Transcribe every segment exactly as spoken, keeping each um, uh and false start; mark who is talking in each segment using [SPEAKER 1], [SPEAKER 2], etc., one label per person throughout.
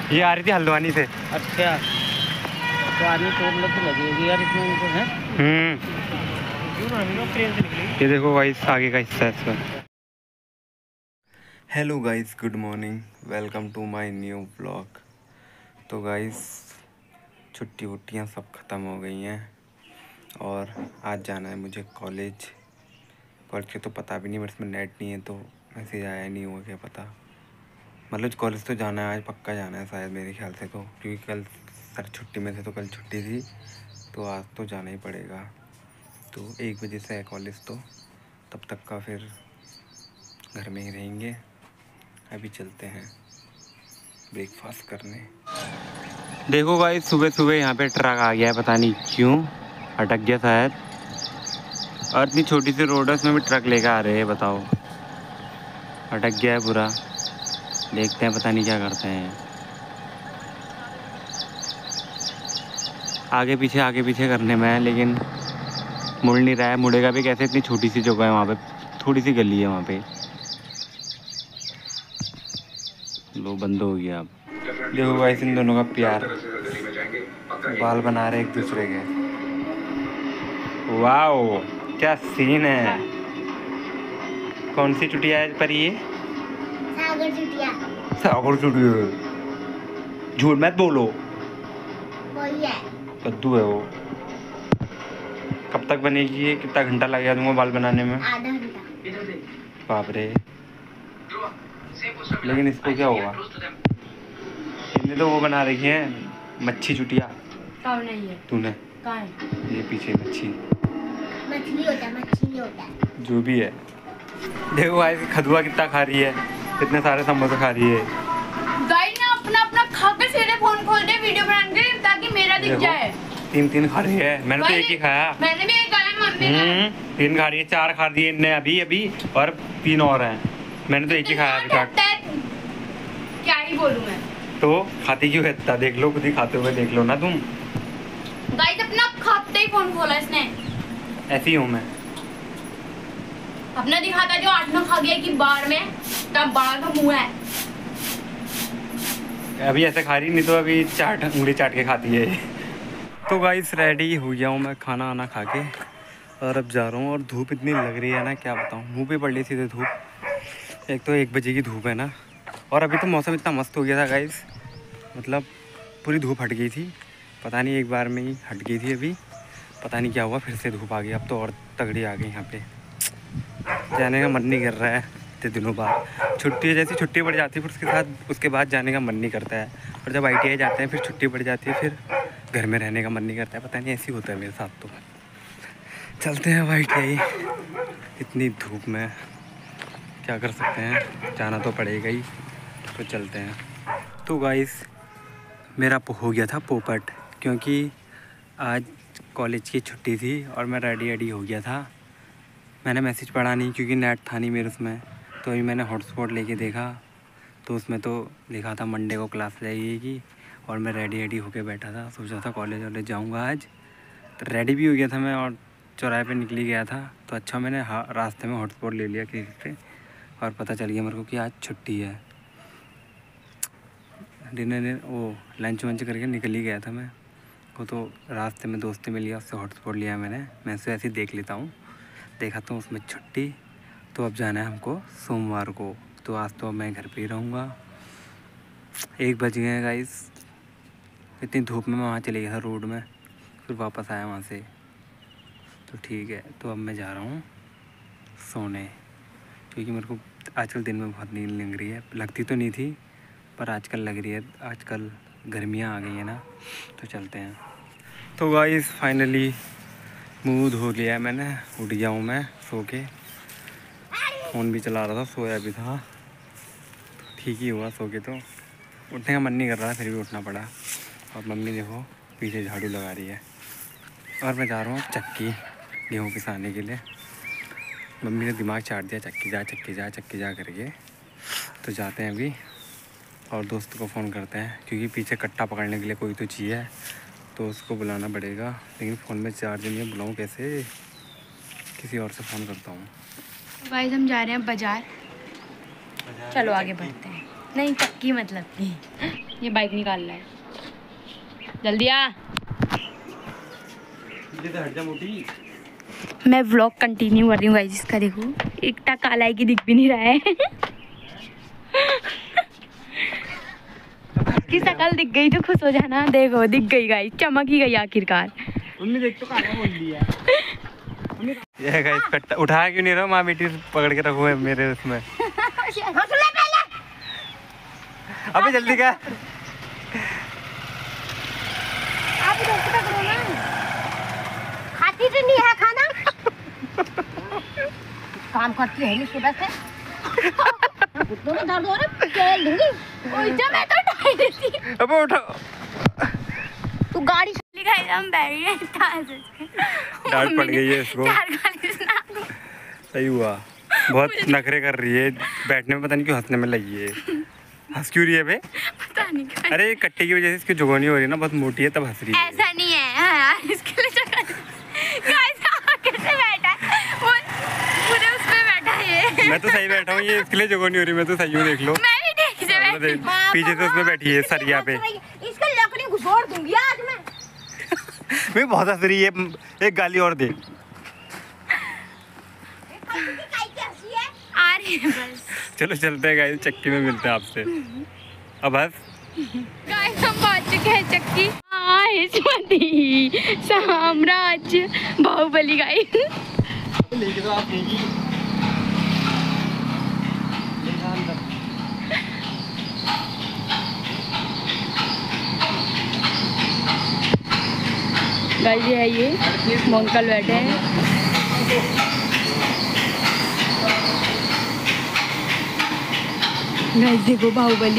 [SPEAKER 1] ये आ रही थी हल्द्वानी से।
[SPEAKER 2] अच्छा तो आदमी चोट लग तो लगेगी यार इसमें तो है।
[SPEAKER 1] हम्म ये देखो गाइस आगे का हिस्सा है इसका। Hello guys, good morning, welcome to my new blog. तो गाइस छुट्टी वुट्टियाँ सब ख़त्म हो गई हैं और आज जाना है मुझे कॉलेज। कॉलेज के तो पता भी नहीं, बट इसमें नेट नहीं है तो मैसेज आया नहीं होगा, क्या पता। मतलब कॉलेज तो जाना है आज, पक्का जाना है शायद मेरे ख्याल से, तो क्योंकि कल सर छुट्टी में थे तो कल छुट्टी थी, तो आज तो जाना ही पड़ेगा। तो एक बजे से है कॉलेज, तो तब तक का फिर घर में ही रहेंगे। अभी चलते हैं ब्रेकफास्ट करने। देखो भाई सुबह सुबह यहाँ पे ट्रक आ गया है, पता नहीं क्यों अटक गया शायद। और इतनी छोटी सी रोड है, उसमें भी ट्रक लेकर आ रहे हैं, बताओ। अटक गया है पूरा। देखते हैं, पता नहीं क्या करते हैं। आगे पीछे आगे पीछे करने में है, लेकिन मुड़ नहीं रहा है। मुड़ेगा भी कैसे, इतनी छोटी सी जगह है वहाँ पे, थोड़ी सी गली है वहाँ पे। लो बंद हो गया अब। देखो गाइस इन दोनों का प्यार, बाल बना रहे एक दूसरे के। वाओ क्या सीन है। कौन सी चुटिया है पर ये?
[SPEAKER 3] सागर चुटिया।
[SPEAKER 1] सागर चुटिया, झूठ मत बोलो।
[SPEAKER 3] वही है,
[SPEAKER 1] कद्दू है वो। कब तक बनेगी ये? कितना घंटा लगेगा तुमको बाल बनाने में?
[SPEAKER 3] आधा घंटा।
[SPEAKER 1] बाप रे। लेकिन इसको क्या हुआ? इनने तो वो बना रखी है मच्छी चुटिया।
[SPEAKER 3] कौन नहीं है?
[SPEAKER 1] तूने।
[SPEAKER 3] कहाँ है?
[SPEAKER 1] ये पीछे मच्छी।
[SPEAKER 3] मछली होता है, मच्छी नहीं होता है।
[SPEAKER 1] जो भी है। देखो भाई खदुआ कितना खा रही है, कितने सारे समोसे खा रही है।
[SPEAKER 3] गाइस ना अपना अपना खा के सीधे फोन खोल दे वीडियो बनाने के, ताकि मेरा दिख जाए।
[SPEAKER 1] तीन तीन खा रही है, मैंने तो एक ही खाया।
[SPEAKER 3] मैंने भी एक खाया, मम्मी ने।
[SPEAKER 1] तीन खा रही है, चार खा दी इनने अभी अभी, और तीन और हैं। मैंने तो एक ही खाया अभी तक।
[SPEAKER 3] क्या ही बोलूं मैं।
[SPEAKER 1] तो खाती क्यों है इतना? देख लो, खुद ही खाते हुए देख लो ना तुम।
[SPEAKER 3] गाइस अपना खाते ही फोन खोला इसने।
[SPEAKER 1] ऐसी हूँ मैं।
[SPEAKER 3] अपना दिखाता जो आठ नौ खा गया कि बार में, तब बड़ा तो मुंह है।
[SPEAKER 1] अभी ऐसे खा रही, नहीं तो अभी चाट उंगली चाट के खाती है। तो गाइस रेडी हो गया हूँ मैं खाना आना खा के, और अब जा रहा हूँ। और धूप इतनी लग रही है ना, क्या बताऊँ, मुँह पे पड़ रही सीधे धूप। एक तो एक बजे की धूप है ना, और अभी तो मौसम इतना मस्त हो गया था गाइस, मतलब पूरी धूप हट गई थी। पता नहीं एक बार में ही हट गई थी, अभी पता नहीं क्या हुआ, फिर से धूप आ गई। अब तो और तगड़ी आ गई। यहाँ पे जाने का मन नहीं कर रहा है इतने दिनों बाद। छुट्टी जैसी छुट्टी पड़ जाती है, फिर उसके साथ उसके बाद जाने का मन नहीं करता है। और जब आई टी आई जाते हैं फिर छुट्टी पड़ जाती है, फिर घर में रहने का मन नहीं करता है। पता नहीं ऐसे ही होता है मेरे साथ। तो चलते हैं आई टी आई, इतनी धूप में क्या कर सकते हैं, जाना तो पड़ेगा ही, तो चलते हैं। तो गाइस मेरा हो गया था पोपट, क्योंकि आज कॉलेज की छुट्टी थी और मैं रेडी रेडी हो गया था। मैंने मैसेज पढ़ा नहीं क्योंकि नेट था नहीं मेरे उसमें, तो अभी मैंने हॉटस्पॉट लेके देखा तो उसमें तो लिखा था मंडे को क्लास लगेगी। और मैं रेडी रेडी होके बैठा था, सोचा था कॉलेज वॉलेज जाऊँगा आज। तो रेडी भी हो गया था मैं और चौराहे पे निकली गया था। तो अच्छा मैंने रास्ते में हॉटस्पॉट ले लिया किसी से, और पता चल गया मेरे को कि आज छुट्टी है। डिनर वो लंच वंच करके निकल ही गया था मैं। वो तो रास्ते में दोस्त मिल गया, उससे हॉटस्पॉट लिया मैंने। मैं उसे ऐसे ही देख लेता हूँ, देखा तो उसमें छुट्टी। तो अब जाना है हमको सोमवार को, तो आज तो मैं घर पे ही रहूँगा। एक बज गए गाइस, इतनी धूप में मैं वहाँ चले गया था रोड में, फिर वापस आया वहाँ से। तो ठीक है, तो अब मैं जा रहा हूँ सोने, क्योंकि मेरे को आजकल दिन में बहुत नींद लग रही है। लगती तो नहीं थी पर आजकल लग रही है, आजकल गर्मियाँ आ गई हैं ना। तो चलते हैं। तो गाइस फाइनली मुँह धो लिया है मैंने, उठ गया हूँ मैं सो के। फ़ोन भी चला रहा था, सोया भी था, तो ठीक ही हुआ सो के। तो उठने का मन नहीं कर रहा था, फिर भी उठना पड़ा। और मम्मी देखो पीछे झाड़ू लगा रही है, और मैं जा रहा हूँ चक्की गेहूँ पिसाने के लिए। मम्मी ने दिमाग चाट दिया, चक्की जा चक्की जा चक्की जा करके। तो जाते हैं अभी, और दोस्त को फ़ोन करते हैं, क्योंकि पीछे कट्टा पकड़ने के लिए कोई तो चाहिए, तो उसको बुलाना पड़ेगा। लेकिन फ़ोन में चार्ज नहीं है, बुलाऊँ कैसे? किसी और से फ़ोन करता हूँ।
[SPEAKER 3] गाइस हम जा रहे हैं बाजार, चलो आगे बढ़ते हैं। नहीं चक्की मतलब नहीं। ये बाइक निकालना है, जल्दी आ।
[SPEAKER 1] हट जा मोटी।
[SPEAKER 3] मैं व्लॉग कंटिन्यू कर रही हूँ गाइस, इसका देखो एक टक काला है कि दिख भी नहीं रहा है। इसकी शक्ल दिख गई तो खुश हो जाना, देखो दिख गई गाइस, चमक ही गई आखिरकार।
[SPEAKER 2] उन्होंने देख तो काला बोल दिया।
[SPEAKER 1] ये गाइस कट्टा उठा क्यों नहीं रहा, माँ बेटी पकड़ के रखो है मेरे उसमें। अबे जल्दी क्या
[SPEAKER 3] आप इधर से पकड़ो ना, खाती तो नहीं है खाना। काम करती है नहीं सुबह से। घुटनों में दर्द हो रहा है, तेल दूंगी। ओए जा, मैं तो उठा देती।
[SPEAKER 1] अबे उठा।
[SPEAKER 3] तू गाड़ी चली गई, हम बैठ गए
[SPEAKER 1] डांट पड़ गई है इसको।
[SPEAKER 3] चार गाली सुना दूं।
[SPEAKER 1] सही हुआ, बहुत नखरे कर रही है, बैठने में पता नहीं क्यों हंसने में लगी है। हंस क्यों रही है बे?
[SPEAKER 3] पता नहीं क्यों।
[SPEAKER 1] अरे कट्टे की वजह से इसकी जुबानी हो रही है ना, बहुत मोटी है तब हंस रही है।
[SPEAKER 3] ऐसा नहीं है यार, इसके लिए जगह गाइस कैसे बैठा है वो, पूरे उस पे बैठा है ये।
[SPEAKER 1] मैं तो सही बैठा हूँ, ये इसके लिए जगह नहीं हो रही, मैं तो सही हूँ, देख लो।
[SPEAKER 3] मैं भी ठीक से बैठी हूँ।
[SPEAKER 1] पीछे से उसमें बैठी है सरिया पे।
[SPEAKER 3] इसका लकड़ी घुसोड़ दूंगी आज मैं।
[SPEAKER 1] मैं बहुत हंस रही है, एक गाली और दे।
[SPEAKER 3] आ रही है बस।
[SPEAKER 1] चलो चलते हैं गाइस, चक्की में मिलते हैं आपसे। अब बस
[SPEAKER 3] गाइस हम पहुंच चुके हैं चक्की। आहिस्मती साम्राज्य बाहुबली गाइस।
[SPEAKER 2] लेके तो आप देगी।
[SPEAKER 3] गाइस ये है, ये अंकल बैठे हैं। गाइस देखो बाहुबली।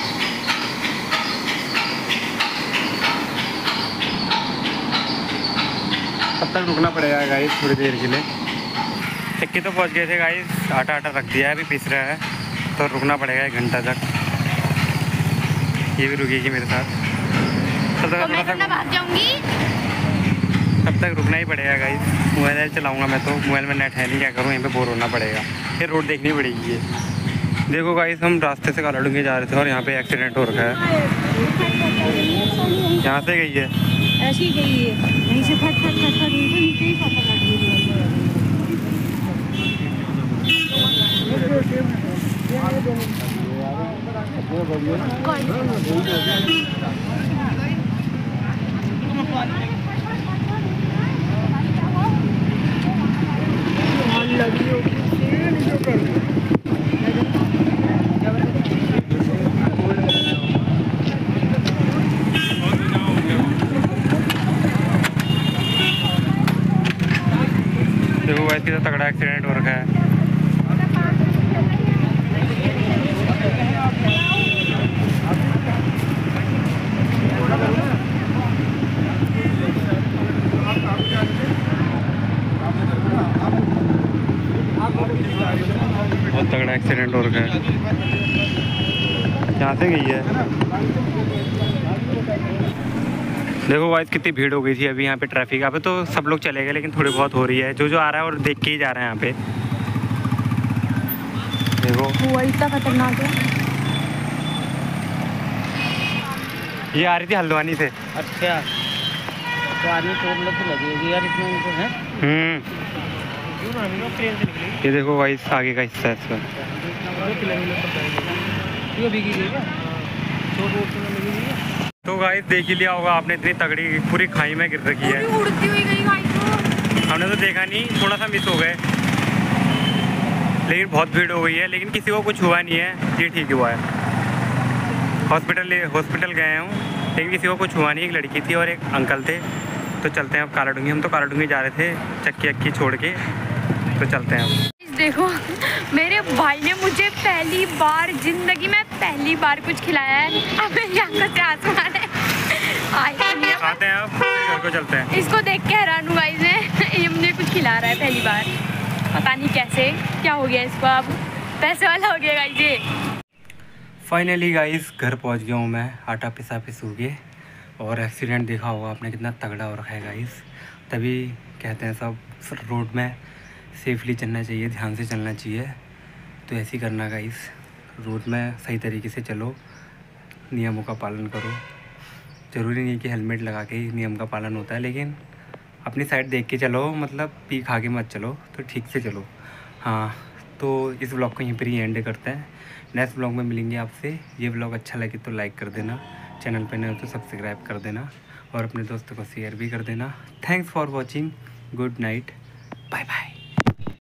[SPEAKER 1] अब तक रुकना पड़ेगा गाइस थोड़ी देर के लिए। चक्की तो पहुंच गए थे गाइस, आटा आटा रख दिया है, अभी पिस रहा है, तो रुकना पड़ेगा एक घंटा तक। ये भी रुकेगी मेरे साथ, तब तक
[SPEAKER 3] तो मैं तो भाग जाऊंगी।
[SPEAKER 1] तब तक रुकना ही पड़ेगा गाइस। मोबाइल चलाऊंगा मैं तो, मोबाइल में नेट है नहीं, क्या करूँ, यहीं पे बोर होना पड़ेगा, फिर रोड देखनी पड़ेगी। ये देखो गाइस, हम रास्ते से काला डूंगे जा रहे थे और यहाँ पे एक्सीडेंट हो रखा है। यहाँ से गई है,
[SPEAKER 3] ऐसी गई है, यहीं से फट फट फट फट नीचे ही फट फट।
[SPEAKER 1] देखो गाइस कितना तगड़ा एक्सीडेंट हो रखा है। बहुत तगड़ा एक्सीडेंट हो रखा है। यहाँ से गई है। देखो गाइस कितनी भीड़ हो गई थी अभी यहाँ पे, ट्रैफिक यहाँ पे तो सब लोग चले गए, लेकिन थोड़ी बहुत हो रही है, जो जो आ रहा है और देख के ही जा रहे हैं यहाँ पे। देखो
[SPEAKER 3] वो इतना खतरनाक है।
[SPEAKER 1] ये आ रही थी हल्द्वानी से।
[SPEAKER 2] अच्छा, तो आदमी चोट लग तो लगेगी यार इसमें उनको है।
[SPEAKER 1] हम्म ये देखो गाइस आगे का हिस्सा है इसका।
[SPEAKER 2] ये भीगी गई क्या? चोट वोट तो नहीं लगी है?
[SPEAKER 1] तो गाइस देख ही लिया होगा आपने, इतनी तगड़ी पूरी खाई में गिर रखी है।
[SPEAKER 3] उड़ती हुई गई गाइस तो।
[SPEAKER 1] हमने तो देखा नहीं, थोड़ा सा मिस हो गए, लेकिन बहुत भीड़ हो गई है, लेकिन किसी को कुछ हुआ नहीं है, ये ठीक हुआ है। हॉस्पिटल हॉस्पिटल गए हूँ, लेकिन किसी को कुछ हुआ नहीं। एक लड़की थी और एक अंकल थे। तो चलते हैं अब काला डूंगी, हम तो काला डूंगी जा रहे थे चक्की अक्की छोड़ के, तो चलते हैं अब।
[SPEAKER 3] देखो मेरे भाई ने मुझे पहली बार जिंदगी में पहली बार कुछ खिलाया है। अब यहाँ से आसमान है, आते
[SPEAKER 1] हैं अब घर को चलते हैं।
[SPEAKER 3] इसको देख के हैरान हुआ, इसने ये मुझे कुछ खिला रहा है पहली बार, पता नहीं कैसे क्या हो गया इसको, अब पैसे वाला हो गया गाइस ये।
[SPEAKER 1] फाइनली गाइस घर पहुंच गया हूँ मैं, आटा पिसा पिसू के। और एक्सीडेंट देखा होगा आपने कितना तगड़ा हो रखा है गाइस, तभी कहते हैं सब रोड में सेफली चलना चाहिए, ध्यान से चलना चाहिए। तो ऐसे ही करना गाइस, रोड में सही तरीके से चलो, नियमों का पालन करो। ज़रूरी नहीं कि हेलमेट लगा के ही नियम का पालन होता है, लेकिन अपनी साइड देख के चलो, मतलब पी खा के मत चलो, तो ठीक से चलो। हाँ, तो इस व्लॉग को यहीं पर ही एंड करते हैं। नेक्स्ट व्लॉग में मिलेंगे आपसे। ये व्लॉग अच्छा लगे तो लाइक कर देना, चैनल पे नए हो तो सब्सक्राइब कर देना और अपने दोस्तों को शेयर भी कर देना। Thanks for watching, good night, bye bye.